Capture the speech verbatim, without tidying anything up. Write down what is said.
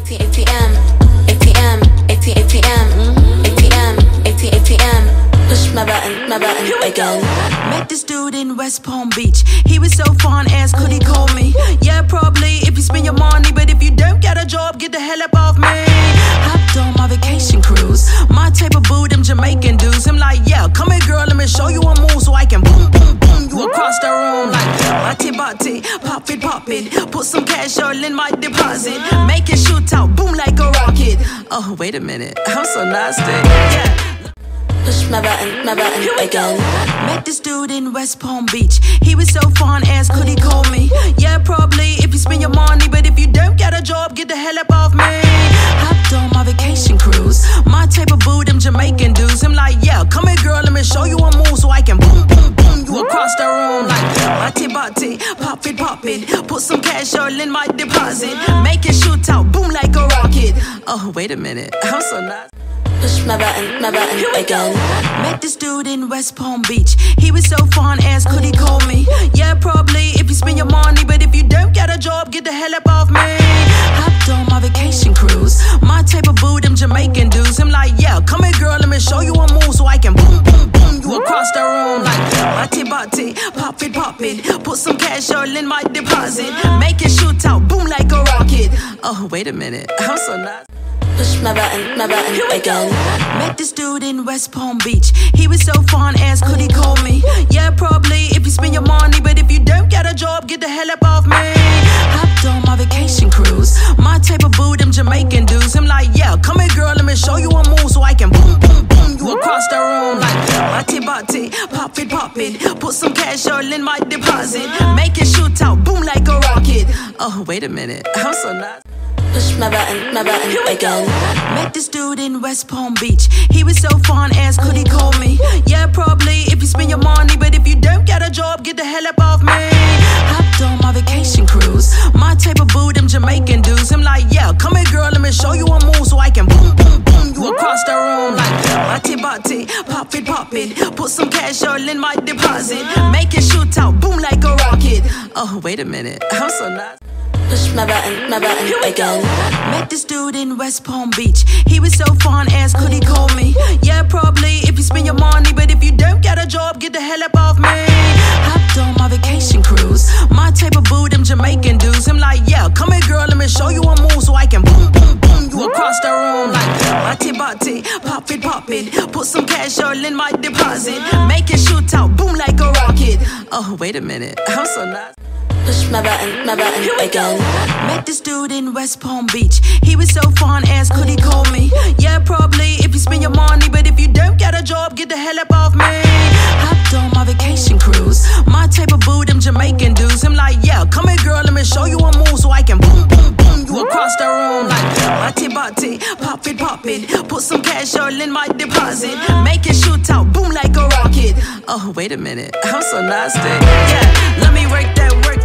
ATM, ATM, ATM, ATM, ATM. Push my button, my button again. Met this dude in West Palm Beach. He was so fun, asked could he call me? Yeah, probably if you spend your money, but if you don't get a job, get the hell up off me. Hopped on my vacation cruise, my type of boo, them Jamaican dudes. I'm like, yeah, come here, girl, let me show you a move so I can boom, boom, boom you across the room like bati bati, pop it, pop it. Put some cash all in my deposit, make it shoot out, boom like a rocket. Oh, wait a minute, I'm so nasty. Yeah. Push my button, my button again. Met this dude in West Palm Beach. He was so fun, asked could he call me? Yeah, probably if you spend your money, but if you don't get a job, get the hell up off me. Hopped on my vacation cruise, my type of boo, them Jamaican dudes. I'm like, yeah, come here, girl, let me show you a move so I can boom, boom, boom you across the room like bati bati, pop it, pop it. Put some cash all in my deposit, make it shoot out, boom like a rocket. Oh, wait a minute, I'm so nice. Push my button, my button again. Met this dude in West Palm Beach. He was so fun, asked could he call me? Yeah, probably if you spend your money, but if you don't get a job, get the hell up off me. Hopped on my vacation cruise, my type of boo, them Jamaican dudes. I'm like, yeah, come here, girl, let me show you a move so I can boom, boom, boom you across the room like bati bati, pop it, pop it. Put some cash all in my deposit, make it shoot out, boom like a rocket. Oh, wait a minute, I'm so nice. Push my button, my button again. Met this dude in West Palm Beach. He was so fun, asked could he call me? Yeah, probably if you spend your money, but if you don't get a job, get the hell up off me. Hopped on my vacation cruise, my type of boo, them Jamaican dudes. I'm like, yeah, come here, girl, let me show you a move so I can boom, boom, boom you across the room like bati bati, pop it, pop it. Put some cash all in my deposit, make it shoot out, boom like a rocket. Oh, wait a minute, I'm so nice. Push my button, my button again. Met this dude in West Palm Beach. He was so fun, asked could he call me? Yeah, probably if you spend your money, but if you don't get a job, get the hell up off me. Hopped on my vacation cruise, my type of boo, them Jamaican dudes. I'm like, yeah, come here, girl, let me show you a move so I can boom, boom, boom you across the room like bati bati, pop it, pop it. Put some cash all in my deposit, make it shoot out, boom like a rocket. Oh, wait a minute, I'm so nice. Push my button, my button again. Met this dude in West Palm Beach. He was so fun, asked could he call me? Yeah, probably if you spend your money, but if you don't get a job, get the hell up off me. Hopped on my vacation cruise, my type of boo, them Jamaican dudes. I'm like, yeah, come here, girl, let me show you a move so I can boom, boom, boom you across the room like bati bati, pop it, pop it. Put some cash all in my deposit, make it shoot out, boom like a rocket. Oh, wait a minute, I'm so nice. Push my button, my button again. Met this dude in West Palm Beach. He was so fun, asked could he call me? Yeah, probably if you spend your money, but if you don't get a job, get the hell up off me. Hopped on my vacation cruise, my type of boo, them Jamaican dudes. I'm like, yeah, come here, girl, let me show you a move so I can boom, boom, boom you across the room like bati bati, pop it, pop it. Put some cash all in my deposit, make it shoot out, boom like a rocket. Oh, wait a minute, I'm so nasty. Yeah, let me work that work.